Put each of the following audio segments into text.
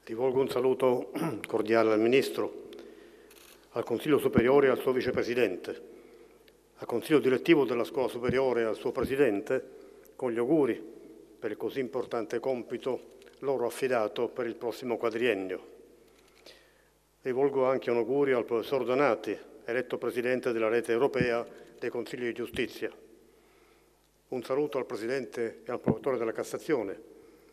Rivolgo un saluto cordiale al Ministro, al Consiglio Superiore e al suo Vicepresidente, al Consiglio Direttivo della Scuola Superiore e al suo Presidente, con gli auguri per il così importante compito loro affidato per il prossimo quadriennio. Rivolgo anche un augurio al Professor Donati, eletto Presidente della Rete Europea dei Consigli di Giustizia. Un saluto al Presidente e al Procuratore della Cassazione.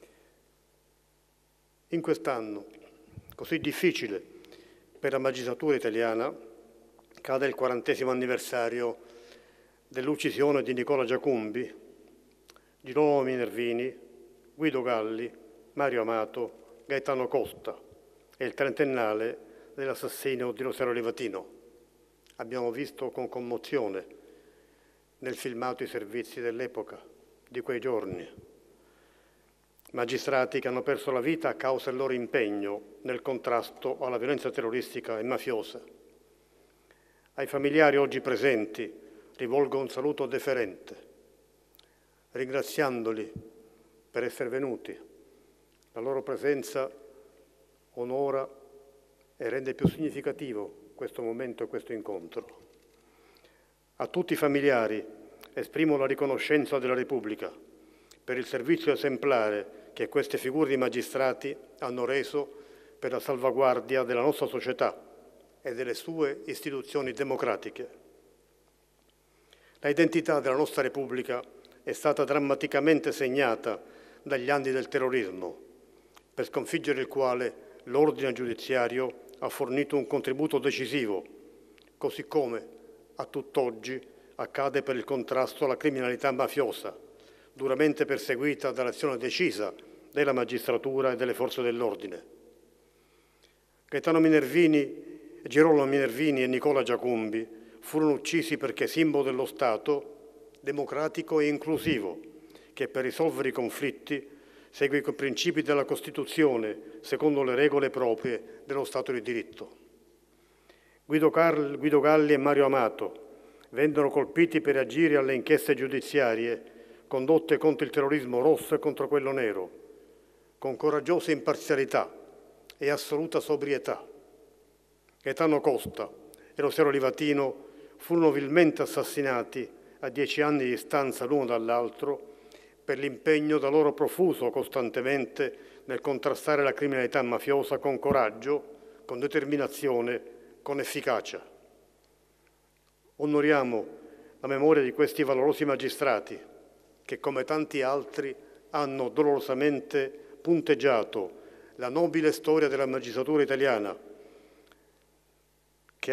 In quest'anno così difficile per la magistratura italiana cade il 40° anniversario dell'uccisione di Nicola Giacumbi, Girolamo Minervini, Guido Galli, Mario Amato, Gaetano Costa e il 30ennale dell'assassinio di Rosario Livatino. Abbiamo visto con commozione nel filmato i servizi dell'epoca, di quei giorni. Magistrati che hanno perso la vita a causa del loro impegno nel contrasto alla violenza terroristica e mafiosa. Ai familiari oggi presenti rivolgo un saluto deferente, ringraziandoli per essere venuti. La loro presenza onora e rende più significativo questo momento e questo incontro. A tutti i familiari esprimo la riconoscenza della Repubblica per il servizio esemplare che queste figure di magistrati hanno reso per la salvaguardia della nostra società e delle sue istituzioni democratiche. L'identità della nostra Repubblica è stata drammaticamente segnata dagli anni del terrorismo, per sconfiggere il quale l'ordine giudiziario ha fornito un contributo decisivo, così come a tutt'oggi accade per il contrasto alla criminalità mafiosa, duramente perseguita dall'azione decisa della magistratura e delle forze dell'ordine. Gaetano Minervini, Girolamo Minervini e Nicola Giacumbi furono uccisi perché simbolo dello Stato democratico e inclusivo, che per risolvere i conflitti segue i principi della Costituzione secondo le regole proprie dello Stato di diritto. Guido Galli e Mario Amato vennero colpiti per agire alle inchieste giudiziarie condotte contro il terrorismo rosso e contro quello nero, con coraggiosa imparzialità e assoluta sobrietà. Gaetano Costa e Rosario Livatino furono vilmente assassinati a 10 anni di distanza l'uno dall'altro per l'impegno da loro profuso costantemente nel contrastare la criminalità mafiosa con coraggio, con determinazione, con efficacia. Onoriamo la memoria di questi valorosi magistrati che, come tanti altri, hanno dolorosamente punteggiato la nobile storia della magistratura italiana, che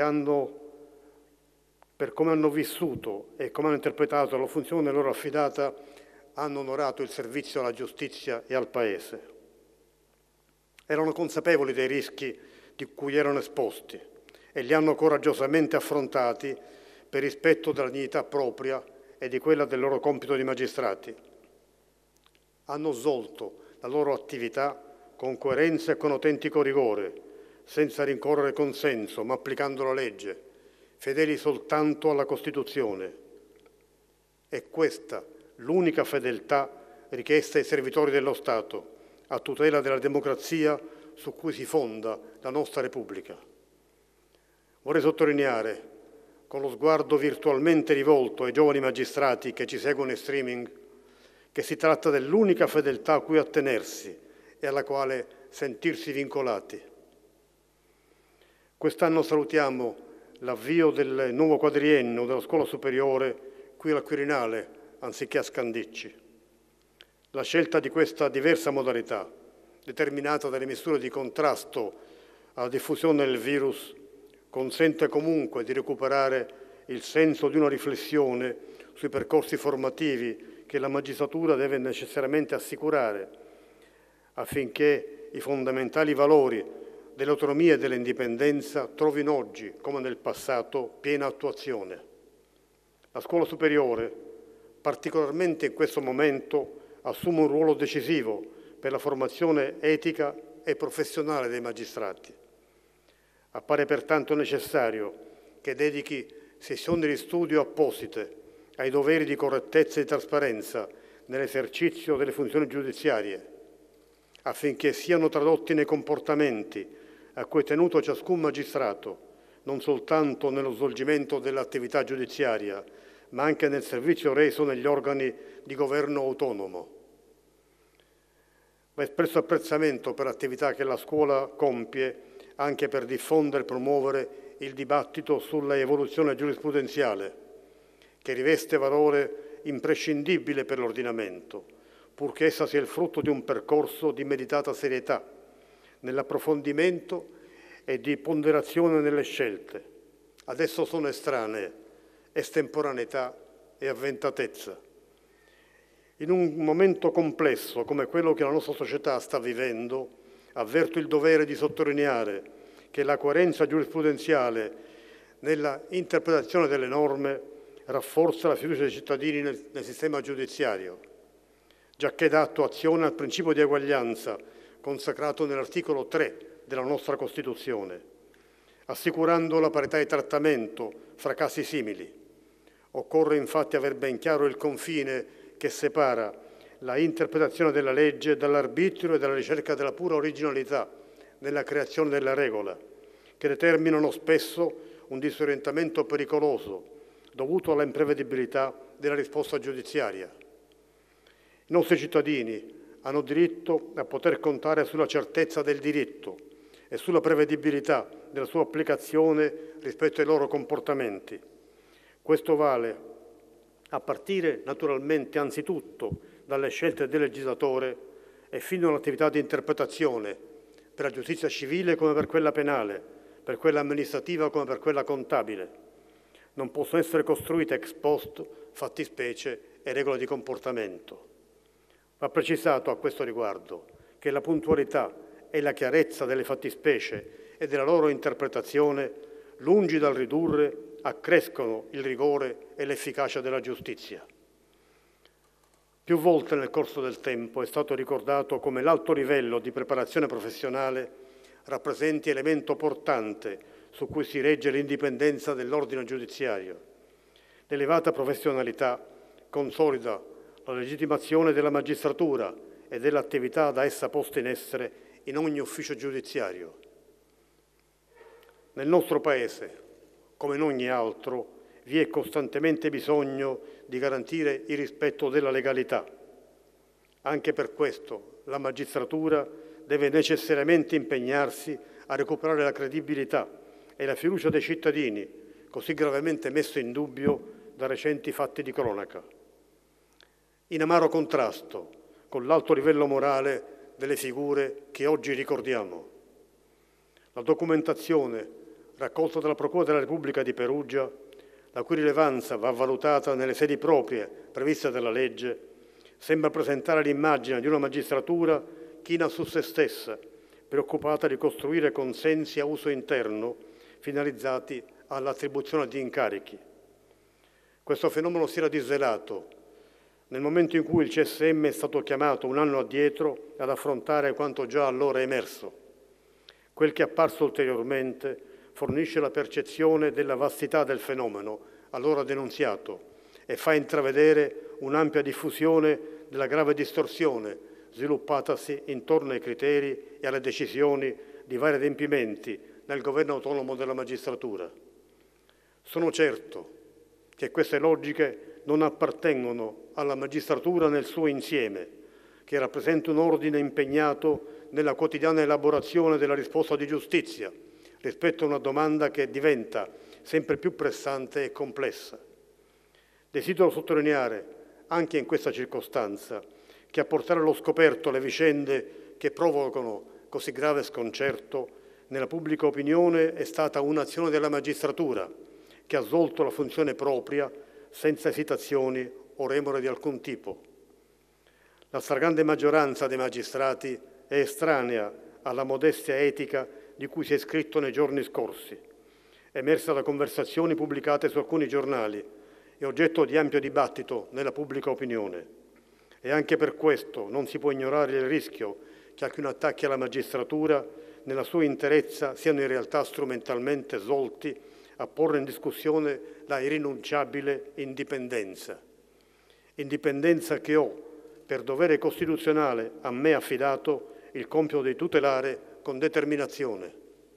per come hanno vissuto e come hanno interpretato la funzione loro affidata, hanno onorato il servizio alla giustizia e al Paese. Erano consapevoli dei rischi di cui erano esposti e li hanno coraggiosamente affrontati per rispetto della dignità propria e di quella del loro compito di magistrati. Hanno svolto la loro attività con coerenza e con autentico rigore, senza rincorrere consenso, ma applicando la legge, fedeli soltanto alla Costituzione. È questa l'unica fedeltà richiesta ai servitori dello Stato, a tutela della democrazia su cui si fonda la nostra Repubblica. Vorrei sottolineare, con lo sguardo virtualmente rivolto ai giovani magistrati che ci seguono in streaming, che si tratta dell'unica fedeltà a cui attenersi e alla quale sentirsi vincolati. Quest'anno salutiamo l'avvio del nuovo quadriennio della scuola superiore qui al Quirinale, anziché a Scandicci. La scelta di questa diversa modalità, determinata dalle misure di contrasto alla diffusione del virus, consente comunque di recuperare il senso di una riflessione sui percorsi formativi che la magistratura deve necessariamente assicurare, affinché i fondamentali valori dell'autonomia e dell'indipendenza trovino oggi, come nel passato, piena attuazione. La scuola superiore, particolarmente in questo momento, assume un ruolo decisivo per la formazione etica e professionale dei magistrati. Appare pertanto necessario che dedichi sessioni di studio apposite ai doveri di correttezza e di trasparenza nell'esercizio delle funzioni giudiziarie, affinché siano tradotti nei comportamenti a cui è tenuto ciascun magistrato, non soltanto nello svolgimento dell'attività giudiziaria, ma anche nel servizio reso negli organi di governo autonomo. Va espresso apprezzamento per l'attività che la scuola compie anche per diffondere e promuovere il dibattito sulla evoluzione giurisprudenziale, che riveste valore imprescindibile per l'ordinamento, purché essa sia il frutto di un percorso di meditata serietà, nell'approfondimento e di ponderazione nelle scelte. Ad esso sono estranee estemporaneità e avventatezza. In un momento complesso come quello che la nostra società sta vivendo, avverto il dovere di sottolineare che la coerenza giurisprudenziale nella interpretazione delle norme rafforza la fiducia dei cittadini nel sistema giudiziario, giacché dà attuazione al principio di eguaglianza consacrato nell'articolo 3 della nostra Costituzione, assicurando la parità di trattamento fra casi simili. Occorre infatti aver ben chiaro il confine che separa la interpretazione della legge dall'arbitrio e dalla ricerca della pura originalità nella creazione della regola, che determinano spesso un disorientamento pericoloso dovuto alla imprevedibilità della risposta giudiziaria. I nostri cittadini hanno diritto a poter contare sulla certezza del diritto e sulla prevedibilità della sua applicazione rispetto ai loro comportamenti. Questo vale a partire naturalmente anzitutto dalle scelte del legislatore e fino all'attività di interpretazione per la giustizia civile come per quella penale, per quella amministrativa come per quella contabile. Non possono essere costruite ex post fattispecie e regole di comportamento. Va precisato a questo riguardo che la puntualità e la chiarezza delle fattispecie e della loro interpretazione, lungi dal ridurre, accrescono il rigore e l'efficacia della giustizia. Più volte nel corso del tempo è stato ricordato come l'alto livello di preparazione professionale rappresenti elemento portante su cui si regge l'indipendenza dell'ordine giudiziario. L'elevata professionalità consolida la legittimazione della magistratura e dell'attività da essa posta in essere in ogni ufficio giudiziario. Nel nostro Paese, come in ogni altro, vi è costantemente bisogno di garantire il rispetto della legalità. Anche per questo la magistratura deve necessariamente impegnarsi a recuperare la credibilità e la fiducia dei cittadini, così gravemente messo in dubbio da recenti fatti di cronaca. In amaro contrasto con l'alto livello morale delle figure che oggi ricordiamo. La documentazione raccolta dalla Procura della Repubblica di Perugia, la cui rilevanza va valutata nelle sedi proprie previste dalla legge, sembra presentare l'immagine di una magistratura china su se stessa, preoccupata di costruire consensi a uso interno finalizzati all'attribuzione di incarichi. Questo fenomeno si era disvelato nel momento in cui il CSM è stato chiamato un anno addietro ad affrontare quanto già allora emerso. Quel che è apparso ulteriormente fornisce la percezione della vastità del fenomeno allora denunziato e fa intravedere un'ampia diffusione della grave distorsione sviluppatasi intorno ai criteri e alle decisioni di vari adempimenti nel governo autonomo della magistratura. Sono certo che queste logiche non appartengono alla magistratura nel suo insieme, che rappresenta un ordine impegnato nella quotidiana elaborazione della risposta di giustizia rispetto a una domanda che diventa sempre più pressante e complessa. Desidero sottolineare, anche in questa circostanza, che a portare allo scoperto le vicende che provocano così grave sconcerto nella pubblica opinione è stata un'azione della magistratura che ha svolto la funzione propria senza esitazioni o remore di alcun tipo. La stragrande maggioranza dei magistrati è estranea alla modestia etica di cui si è scritto nei giorni scorsi, emersa da conversazioni pubblicate su alcuni giornali e oggetto di ampio dibattito nella pubblica opinione. E anche per questo non si può ignorare il rischio che alcuni attacchi alla magistratura nella sua interezza siano in realtà strumentalmente svolti a porre in discussione la irrinunciabile indipendenza. Indipendenza che ho, per dovere costituzionale a me affidato, il compito di tutelare con determinazione.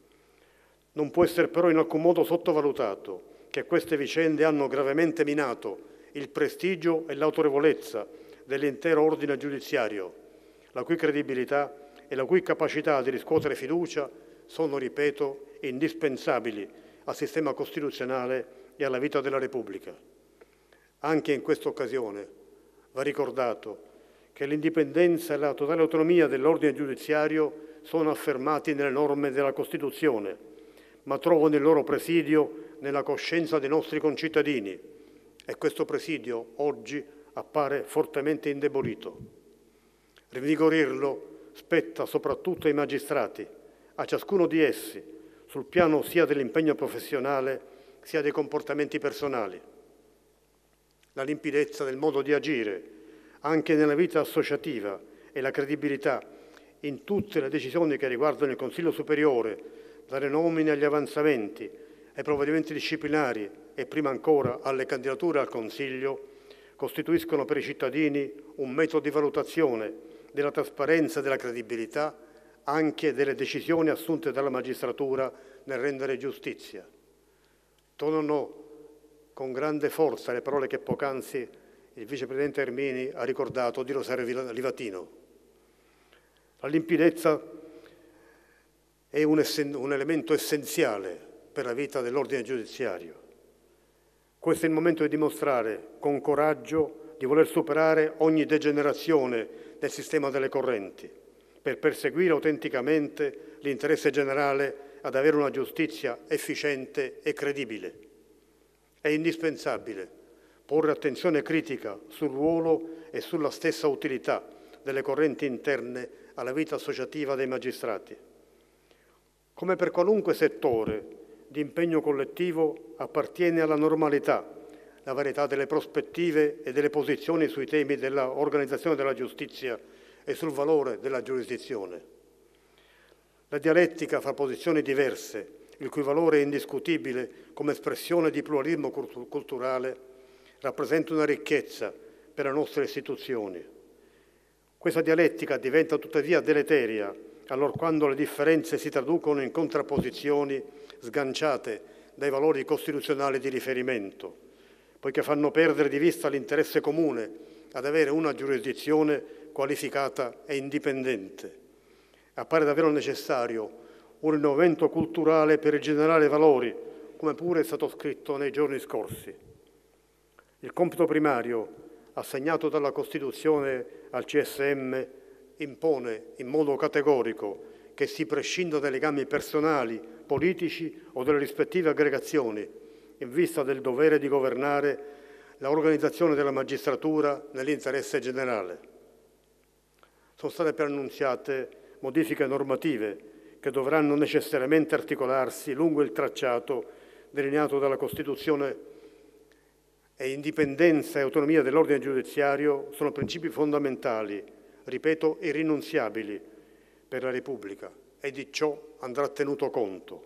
Non può essere però in alcun modo sottovalutato che queste vicende hanno gravemente minato il prestigio e l'autorevolezza dell'intero ordine giudiziario, la cui credibilità e la cui capacità di riscuotere fiducia sono, ripeto, indispensabili al sistema costituzionale e alla vita della Repubblica. Anche in questa occasione va ricordato che l'indipendenza e la totale autonomia dell'ordine giudiziario sono affermati nelle norme della Costituzione, ma trovano il loro presidio nella coscienza dei nostri concittadini e questo presidio oggi appare fortemente indebolito. Rinvigorirlo spetta soprattutto ai magistrati, a ciascuno di essi, sul piano sia dell'impegno professionale sia dei comportamenti personali. La limpidezza del modo di agire, anche nella vita associativa, e la credibilità in tutte le decisioni che riguardano il Consiglio Superiore, dalle nomine agli avanzamenti, ai provvedimenti disciplinari e prima ancora alle candidature al Consiglio, costituiscono per i cittadini un metodo di valutazione della trasparenza e della credibilità anche delle decisioni assunte dalla magistratura nel rendere giustizia. Tornano con grande forza le parole che poc'anzi il vicepresidente Ermini ha ricordato di Rosario Livatino. La limpidezza è un elemento essenziale per la vita dell'ordine giudiziario. Questo è il momento di dimostrare con coraggio di voler superare ogni degenerazione del sistema delle correnti per perseguire autenticamente l'interesse generale ad avere una giustizia efficiente e credibile. È indispensabile porre attenzione critica sul ruolo e sulla stessa utilità delle correnti interne alla vita associativa dei magistrati. Come per qualunque settore di impegno collettivo appartiene alla normalità la varietà delle prospettive e delle posizioni sui temi dell'organizzazione della giustizia e sul valore della giurisdizione. La dialettica fra posizioni diverse, il cui valore è indiscutibile come espressione di pluralismo culturale, rappresenta una ricchezza per le nostre istituzioni. Questa dialettica diventa tuttavia deleteria allorquando le differenze si traducono in contrapposizioni sganciate dai valori costituzionali di riferimento, poiché fanno perdere di vista l'interesse comune ad avere una giurisdizione qualificata e indipendente. Appare davvero necessario un rinnovamento culturale per rigenerare valori, come pure è stato scritto nei giorni scorsi. Il compito primario assegnato dalla Costituzione al CSM impone in modo categorico che si prescinda dai legami personali, politici o delle rispettive aggregazioni, in vista del dovere di governare l'organizzazione della magistratura nell'interesse generale. Sono state preannunziate modifiche normative che dovranno necessariamente articolarsi lungo il tracciato delineato dalla Costituzione, e indipendenza e autonomia dell'ordine giudiziario sono principi fondamentali, ripeto, irrinunziabili per la Repubblica, e di ciò andrà tenuto conto.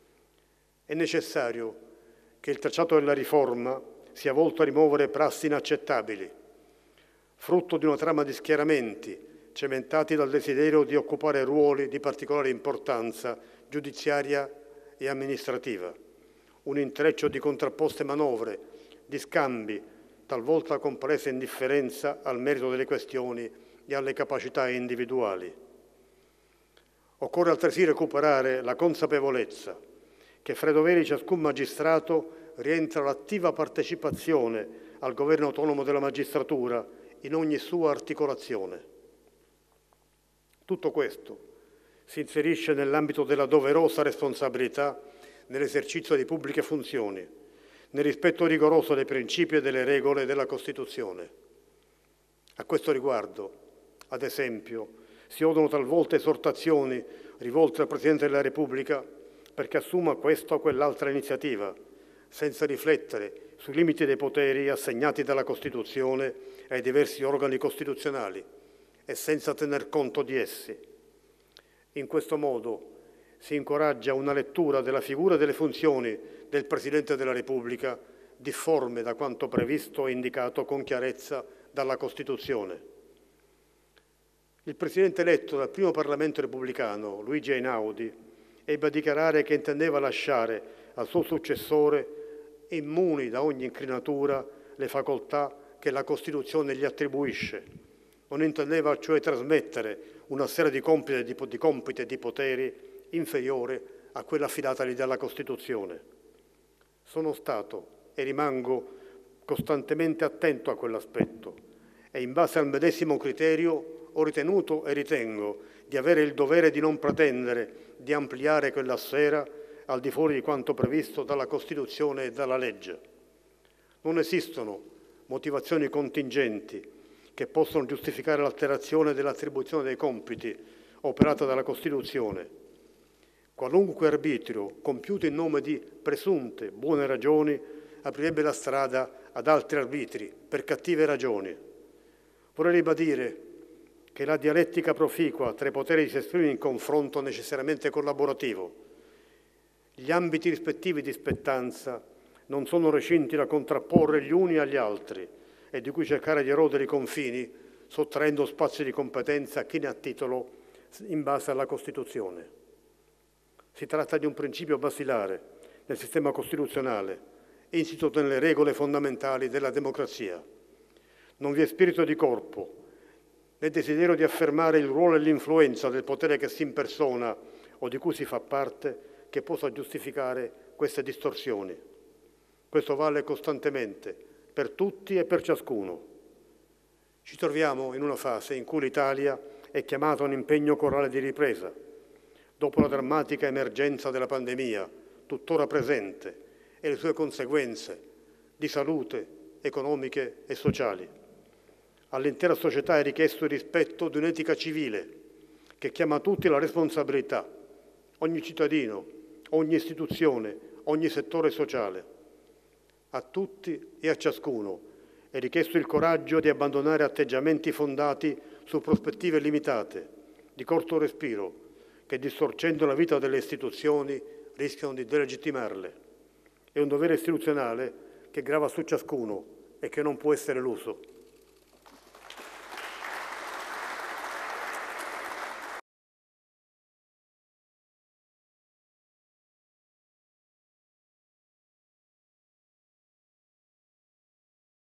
È necessario che il tracciato della riforma sia volto a rimuovere prassi inaccettabili, frutto di una trama di schieramenti cementati dal desiderio di occupare ruoli di particolare importanza giudiziaria e amministrativa, un intreccio di contrapposte manovre, di scambi, talvolta con palese indifferenza al merito delle questioni e alle capacità individuali. Occorre altresì recuperare la consapevolezza che fra i doveri di ciascun magistrato rientra l'attiva partecipazione al governo autonomo della magistratura in ogni sua articolazione. Tutto questo si inserisce nell'ambito della doverosa responsabilità nell'esercizio di pubbliche funzioni, nel rispetto rigoroso dei principi e delle regole della Costituzione. A questo riguardo, ad esempio, si odono talvolta esortazioni rivolte al Presidente della Repubblica perché assuma questa o quell'altra iniziativa, senza riflettere sui limiti dei poteri assegnati dalla Costituzione ai diversi organi costituzionali e senza tener conto di essi. In questo modo si incoraggia una lettura della figura e delle funzioni del Presidente della Repubblica difforme da quanto previsto e indicato con chiarezza dalla Costituzione. Il presidente eletto dal primo Parlamento repubblicano, Luigi Einaudi, ebbe a dichiarare che intendeva lasciare al suo successore immuni da ogni incrinatura le facoltà che la Costituzione gli attribuisce. Non intendeva cioè trasmettere una serie di compiti e di poteri inferiore a quella affidatagli dalla Costituzione. Sono stato e rimango costantemente attento a quell'aspetto e in base al medesimo criterio ho ritenuto e ritengo di avere il dovere di non pretendere di ampliare quella sfera al di fuori di quanto previsto dalla Costituzione e dalla legge. Non esistono motivazioni contingenti che possono giustificare l'alterazione dell'attribuzione dei compiti operata dalla Costituzione. Qualunque arbitrio compiuto in nome di presunte buone ragioni aprirebbe la strada ad altri arbitri per cattive ragioni. Vorrei ribadire che la dialettica proficua tra i poteri si esprime in confronto necessariamente collaborativo. Gli ambiti rispettivi di spettanza non sono recinti da contrapporre gli uni agli altri e di cui cercare di erodere i confini, sottraendo spazi di competenza a chi ne ha titolo in base alla Costituzione. Si tratta di un principio basilare nel sistema costituzionale, insito nelle regole fondamentali della democrazia. Non vi è spirito di corpo, né desiderio di affermare il ruolo e l'influenza del potere che si impersona o di cui si fa parte che possa giustificare queste distorsioni. Questo vale costantemente per tutti e per ciascuno. Ci troviamo in una fase in cui l'Italia è chiamata a un impegno corale di ripresa, dopo la drammatica emergenza della pandemia, tuttora presente, e le sue conseguenze di salute, economiche e sociali. All'intera società è richiesto il rispetto di un'etica civile che chiama tutti alla responsabilità, ogni cittadino, ogni istituzione, ogni settore sociale. A tutti e a ciascuno è richiesto il coraggio di abbandonare atteggiamenti fondati su prospettive limitate, di corto respiro, che distorcendo la vita delle istituzioni rischiano di delegittimarle. È un dovere istituzionale che grava su ciascuno e che non può essere eluso.